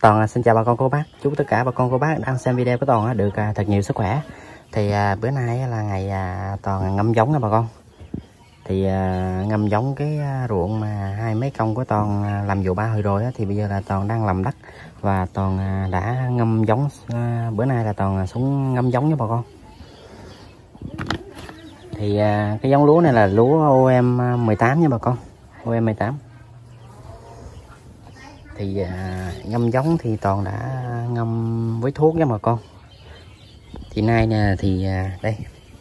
Toàn xin chào bà con cô bác, chúc tất cả bà con cô bác đang xem video của Toàn được thật nhiều sức khỏe. Thì bữa nay là ngày Toàn ngâm giống nha bà con. Thì ngâm giống cái ruộng mà hai mấy công của Toàn làm vụ 3 hồi rồi thì bây giờ là Toàn đang làm đất và Toàn đã ngâm giống. Bữa nay là Toàn xuống ngâm giống nha bà con. Thì cái giống lúa này là lúa OM18 nha bà con, OM18. Thì ngâm giống thì Toàn đã ngâm với thuốc nha bà con. Thì nay nè thì đây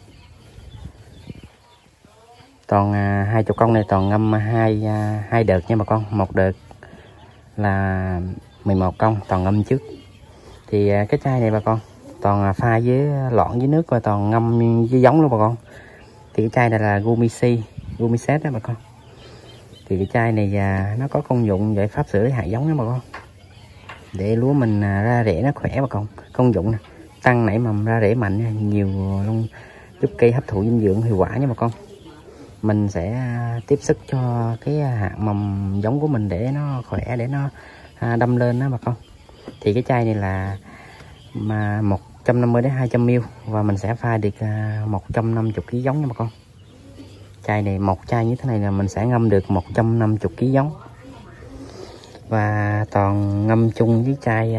Toàn 20 con này Toàn ngâm hai đợt nha bà con. Một đợt là 11 con Toàn ngâm trước. Thì cái chai này bà con Toàn pha với loãng với nước và Toàn ngâm với giống luôn bà con. Thì cái chai này là Gumiset đó bà con. Thì cái chai này nó có công dụng giải pháp xử lý hại giống đó bà con, để lúa mình ra rễ nó khỏe bà con. Công dụng nè, tăng nảy mầm ra rễ mạnh nhiều luôn, giúp cây hấp thụ dinh dưỡng hiệu quả nha bà con. Mình sẽ tiếp sức cho cái hạt mầm giống của mình để nó khỏe, để nó đâm lên đó bà con. Thì cái chai này là 150 đến 200 ml và mình sẽ pha được 150 kg giống nha bà con. Chai này, một chai như thế này là mình sẽ ngâm được 150 kg giống. Và Toàn ngâm chung với chai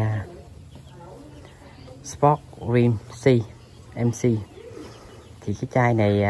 Sport Rim C MC. Thì cái chai này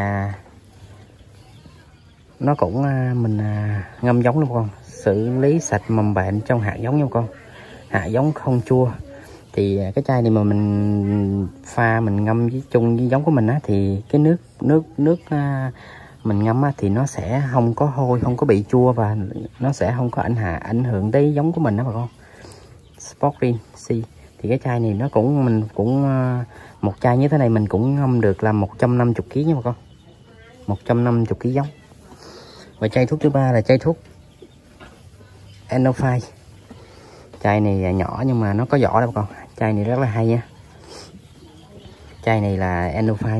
nó cũng mình ngâm giống luôn con, xử lý sạch mầm bệnh trong hạt giống nha con. Hạt giống không chua. Thì cái chai này mà mình pha mình ngâm với chung với giống của mình thì cái nước mình ngâm thì nó sẽ không có hôi, không có bị chua và nó sẽ không có ảnh hưởng tới giống của mình đó bà con. Sporting C. Thì cái chai này nó cũng mình cũng một chai như thế này mình cũng ngâm được là 150 kg nha bà con. 150 kg giống. Và chai thuốc thứ ba là chai thuốc Enofy. Chai này nhỏ nhưng mà nó có vỏ đó bà con. Chai này rất là hay nha. Chai này là Enofy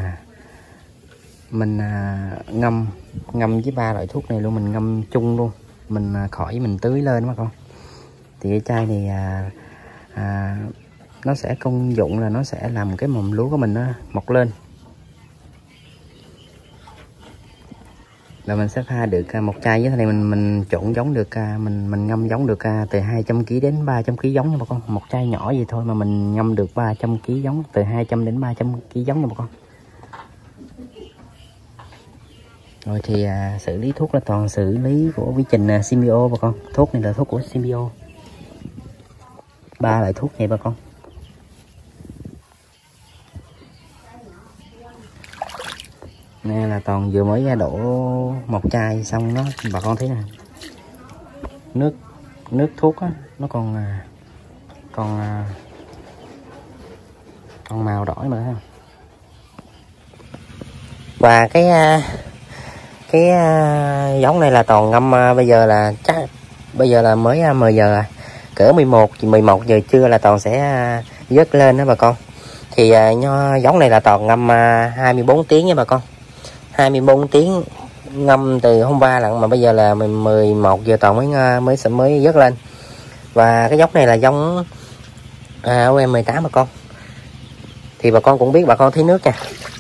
mình ngâm với 3 loại thuốc này luôn, mình ngâm chung luôn, mình khỏi mình tưới lên bà con. Thì cái chai này nó sẽ công dụng là nó sẽ làm cái mầm lúa của mình nó mọc lên. Là mình sẽ pha được một chai như thế này, mình trộn giống được mình ngâm giống được từ 200 kg đến 300 kg giống nha bà con. Một chai nhỏ gì thôi mà mình ngâm được 300 kg giống, từ 200 đến 300 kg giống nha bà con. Rồi thì xử lý thuốc là Toàn xử lý của quy trình Symbio bà con. Thuốc này là thuốc của Symbio. 3 loại thuốc này bà con. Nè là Toàn vừa mới đổ một chai xong đó bà con thấy nè. Nước thuốc nó còn màu đỏ mà thấy không? Và cái giống này là Toàn ngâm bây giờ là mới 10 giờ, cỡ 11 giờ trưa là Toàn sẽ vớt lên đó bà con. Thì giống này là Toàn ngâm 24 tiếng nha bà con. 24 tiếng ngâm từ hôm qua lận mà bây giờ là 11 giờ Toàn mới vớt lên. Và cái giống này là giống OM18 bà con. Thì bà con cũng biết, bà con thấy nước nha.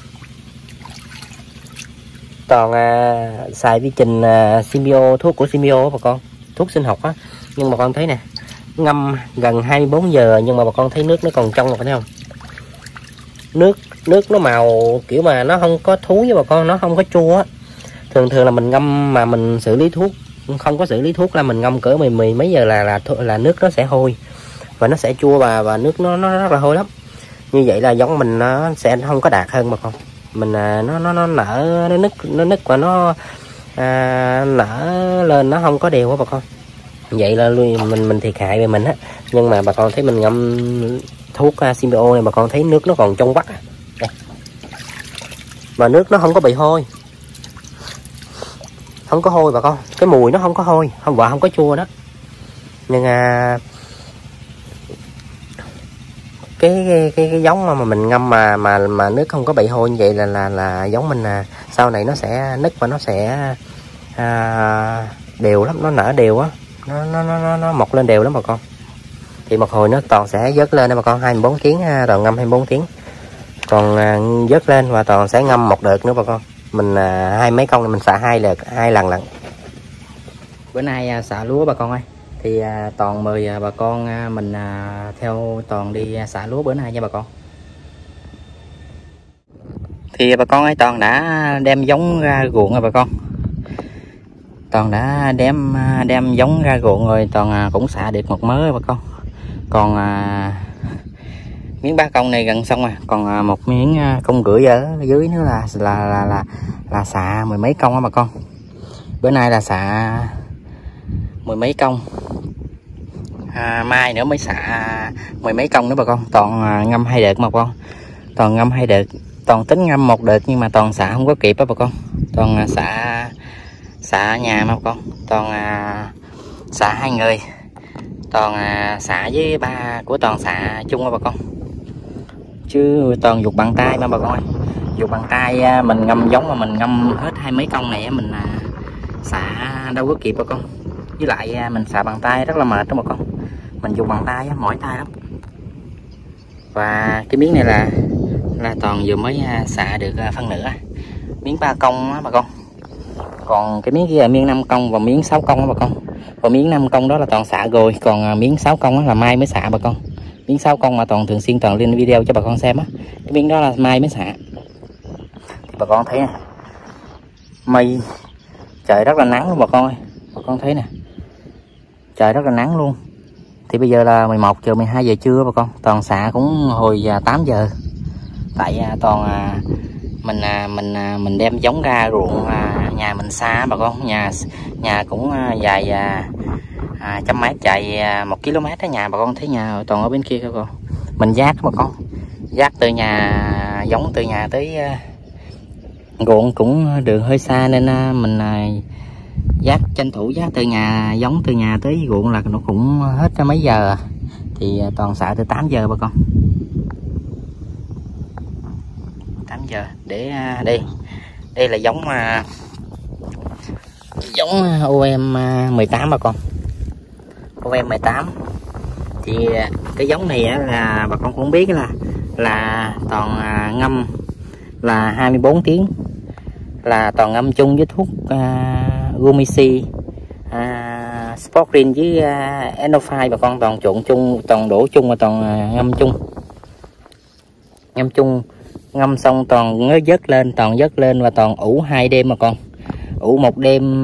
Toàn xài quy trình Symbio, thuốc của Symbio bà con, thuốc sinh học nhưng mà con thấy nè, ngâm gần 24 giờ nhưng mà bà con thấy nước nó còn trong, phải không? Nước nó màu kiểu mà nó không có thúi với bà con, nó không có chua. Thường là mình ngâm mà mình xử lý thuốc, không có xử lý thuốc là mình ngâm cỡ mười mấy giờ là nước nó sẽ hôi và nó sẽ chua và nước nó rất là hôi lắm. Như vậy là giống mình nó sẽ không có đạt hơn bà con. Mình nó nở, nó nứt và nó nở lên nó không có đều á bà con. Vậy là mình thiệt hại về mình á. Nhưng mà bà con thấy mình ngâm thuốc Symbio này bà con thấy nước nó còn trong vắt đây. Mà nước nó không có bị hôi, không có hôi bà con, cái mùi nó không có hôi, không có chua đó. Nhưng cái giống mà mình ngâm mà nước không có bị hôi như vậy là giống mình sau này nó sẽ nứt và nó sẽ đều lắm, nó nở đều á, nó mọc lên đều lắm bà con. thì một hồi nước toàn sẽ vớt lên đó bà con, 24 tiếng toàn ngâm 24 tiếng, còn vớt lên và toàn sẽ ngâm một đợt nữa bà con. Mình hai mấy công này mình xả hai lần lận. Bữa nay xả lúa bà con ơi, thì toàn mời bà con mình theo toàn đi xả lúa bữa nay nha bà con. Thì bà con ơi, toàn đã đem giống ra ruộng rồi bà con. Toàn đã đem giống ra ruộng rồi, toàn cũng xả được một mớ bà con. Còn miếng 3 công này gần xong rồi, còn một miếng công rưỡi ở dưới nữa là xạ mười mấy công á bà con. Bữa nay là xạ mười mấy công, mai nữa mới xạ mười mấy công nữa bà con. Toàn ngâm 2 đợt mà bà con, toàn ngâm 2 đợt. Toàn tính ngâm 1 đợt nhưng mà toàn xạ không có kịp á bà con. Toàn xạ nhà mà bà con, toàn xạ 2 người, toàn xạ với ba của toàn xạ chung á bà con, chứ toàn dục bằng tay mà bà con ơi. Dục bằng tay mình ngâm giống mà mình ngâm hết 20 mấy công này mình xạ đâu có kịp bà con. Với lại mình xạ bằng tay rất là mệt đó bà con, mình dùng bằng tay mỏi tay lắm. Và cái miếng này là toàn vừa mới xạ được phân nửa, miếng 3 công á bà con. Còn cái miếng kia là miếng 5 công và miếng 6 công á bà con. Và miếng 5 công đó là toàn xạ rồi, còn miếng 6 công là mai mới xạ bà con. Miếng 6 công mà toàn thường xuyên toàn lên video cho bà con xem á, cái miếng đó là mai mới xạ. Thì bà con thấy nè, mây trời rất là nắng luôn bà con ơi, bà con thấy nè, trời rất là nắng luôn. Thì bây giờ là 11 giờ 12 giờ trưa bà con, toàn xạ cũng hồi 8 giờ. Tại toàn mình đem giống ra ruộng nhà mình xa bà con, nhà cũng dài trăm mét, chạy 1 km đó nhà bà con. Thấy nhà toàn ở bên kia các con, mình vác bà con, vác từ nhà giống từ nhà tới ruộng cũng đường hơi xa nên mình vác, tranh thủ vác từ nhà giống từ nhà tới ruộng là nó cũng hết mấy giờ. Thì toàn xạ từ 8 giờ bà con, 8 giờ. Để đây là giống OM 18 bà con, OM 18. Thì cái giống này là bà con cũng biết là toàn ngâm là 24 tiếng, là toàn ngâm chung với thuốc Gumisi, Sportgreen với Enofine bà con. Toàn trộn chung, toàn đổ chung và toàn ngâm chung, ngâm xong toàn vớt lên và toàn ủ 2 đêm mà con. Ủ 1 đêm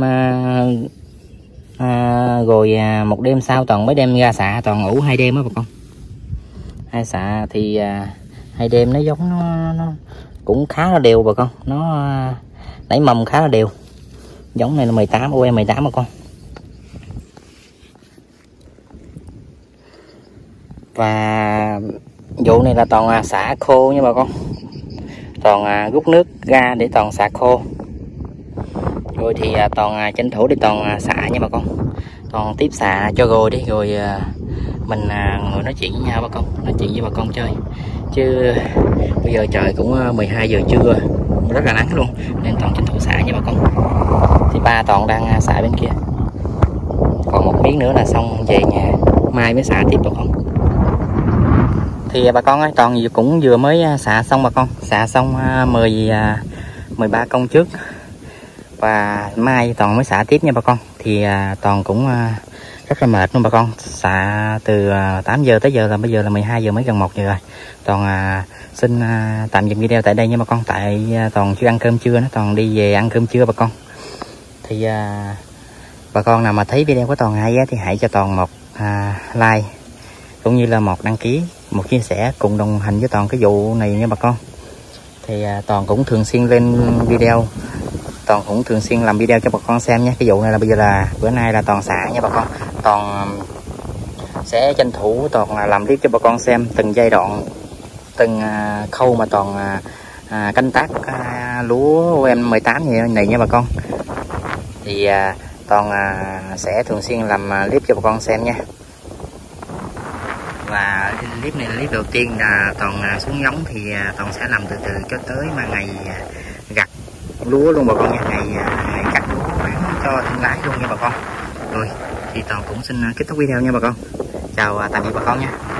rồi 1 đêm sau toàn mới đem ra xạ, toàn ủ 2 đêm đó bà con. 2 xạ thì 2 đêm nó giống nó cũng khá là đều bà con, nó nảy mầm khá là đều. Giống này là 18, OE 18 bà con. Và vụ này là toàn xả khô nha bà con, toàn rút nước ra để toàn xả khô. Rồi thì toàn tranh thủ để toàn xả nha bà con, toàn tiếp xả cho rồi đi, rồi mình ngồi nói chuyện với nhau bà con, nói chuyện với bà con chơi. Chứ bây giờ trời cũng 12 giờ trưa, rất là nắng luôn nên toàn tranh thủ xả nha bà con. Thì ba toàn đang xả bên kia, còn một miếng nữa là xong về nhà, mai mới xả tiếp bà con. Thì bà con ơi, toàn cũng vừa mới xả xong bà con, xả xong 13 công trước, và mai toàn mới xả tiếp nha bà con. Thì toàn cũng rất là mệt luôn bà con, xả từ 8 giờ tới giờ, là bây giờ là 12 giờ mới gần 1 giờ rồi. Toàn xin tạm dừng video tại đây nha bà con, tại toàn chưa ăn cơm trưa, nó toàn đi về ăn cơm trưa bà con. Thì bà con nào mà thấy video của toàn hay thì hãy cho toàn một like, cũng như là một đăng ký, một chia sẻ cùng đồng hành với toàn cái vụ này nha bà con. Thì toàn cũng thường xuyên lên video, toàn cũng thường xuyên làm video cho bà con xem nhé. Cái vụ này là bây giờ là bữa nay là toàn xả nha bà con, toàn sẽ tranh thủ toàn làm clip cho bà con xem từng giai đoạn, từng khâu mà toàn canh tác lúa OM 18 này nha bà con. Thì toàn sẽ thường xuyên làm clip cho bà con xem nha. Và clip này là clip đầu tiên là toàn xuống giống, thì toàn sẽ làm từ từ cho tới mà ngày gặt lúa luôn bà con nha, ngày gặt lúa bán cho thương lái luôn nha bà con. Rồi thì toàn cũng xin kết thúc video nha bà con. chào tạm biệt bà con nha.